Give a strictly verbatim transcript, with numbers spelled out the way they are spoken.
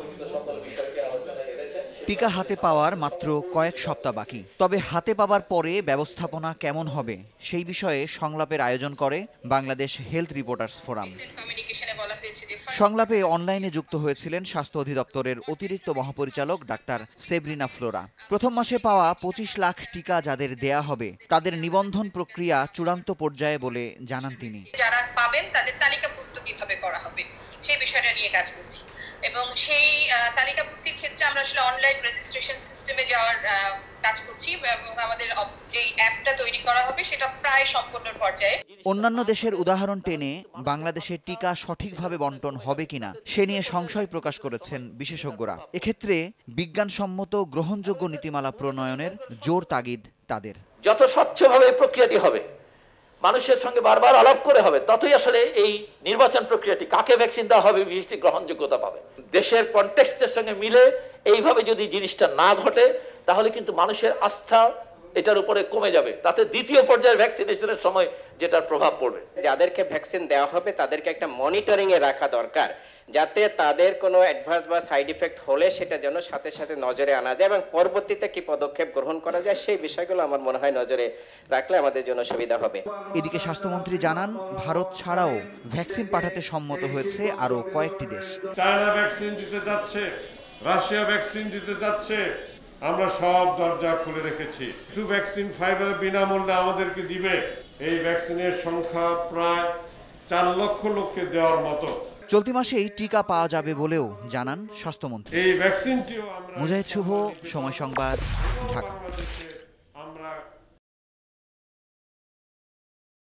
টিকা হাতে পাওয়ার মাত্র কয়েক সপ্তাহ বাকি, তবে হাতে পাওয়ার পরে ব্যবস্থাপনা কেমন হবে সেই বিষয়ে সংলাপের আয়োজন করে বাংলাদেশ হেলথ রিপোর্টার্স ফোরাম। সংলাপে অনলাইনে যুক্ত হয়েছিলেন স্বাস্থ্য অধিদপ্তরের অতিরিক্ত মহাপরিচালক ডাক্তার সেব্রিনা ফ্লোরা। প্রথম মাসে পাওয়া পঁচিশ লাখ টিকা যাদের দেয়া হবে তাদের নিবন্ধন প্রক্রিয়া চূড়ান্ত পর্যায়ে বলে জানান তিনি। যারা পাবেন তাদের তালিকাভুক্ত কিভাবে করা হবে সেই বিষয়টা নিয়ে কাজ করছি, এবং সেই তালিকাভুক্তির ক্ষেত্রে আমরা আসলে অনলাইন রেজিস্ট্রেশন সিস্টেমে যাওয়ার কাজ করছি, এবং আমাদের যে অ্যাপটা তৈরি করা হবে সেটা প্রায় সম্পূর্ণ পর্যায়ে। অন্যান্য দেশের উদাহরণ টেনে বাংলাদেশের টিকা সঠিকভাবে বন্টন হবে কিনা সে নিয়ে সংশয় প্রকাশ করেছেন বিশেষজ্ঞরা। এক্ষেত্রে বিজ্ঞানসম্মত গ্রহণযোগ্য নীতিমালা প্রণয়নের জোর তাগিদ তাদের। যত স্বচ্ছভাবে এই প্রক্রিয়াটি হবে, মানুষের সঙ্গে বারবার আলাপ করে হবে, ততই আসলে এই নির্বাচন প্রক্রিয়াটি কাকে ভ্যাকসিন দেওয়া হবে বিশেষ গ্রহণযোগ্যতা পাবে। দেশের কনটেক্সটের সঙ্গে মিলে এইভাবে যদি জিনিসটা না ঘটে তাহলে কিন্তু মানুষের আস্থা এটার উপরে কমে যাবে, তাতে দ্বিতীয় পর্যায়ের ভ্যাকসিনেশনের সময় যেটার প্রভাব পড়বে। যাদেরকে ভ্যাকসিন দেওয়া হবে তাদেরকে একটা মনিটরিং এ রাখা দরকার, যাতে তাদের কোনো অ্যাডভার্স বা সাইড ইফেক্ট হলে সেটা যেন সাথে সাথে নজরে আনা যায় এবং পরবর্তীতে কি পদক্ষেপ গ্রহণ করা যায় সেই বিষয়গুলো আমার মনে হয় নজরে রাখলে আমাদের জন্য সুবিধা হবে। এদিকে স্বাস্থ্যমন্ত্রী জানান, ভারত ছাড়াও ভ্যাকসিন পাঠাতে সম্মত হয়েছে আরো কয়েকটি দেশ। চায়না ভ্যাকসিন দিতে যাচ্ছে, রাশিয়া ভ্যাকসিন দিতে যাচ্ছে, আমরা সব দরজা খুলে রেখেছি। কিছু ভ্যাকসিন ফাইবার বিনামূল্যে আমাদেরকে দিবে। এই ভ্যাকসিনের সংখ্যা প্রায় চার লক্ষ লোককে দেওয়ার মতো। চলতি মাসেই টিকা পাওয়া যাবে বলেও জানান স্বাস্থ্যমন্ত্রী। এই ভ্যাকসিনটিও আমরা মুজাহিদ শুভ, সময় সংবাদ, ঢাকা।